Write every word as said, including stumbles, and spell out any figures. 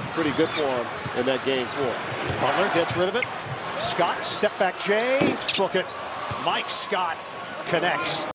pretty good for him in that game four. Butler gets rid of it. Scott, step back Jay, book it. Mike Scott connects.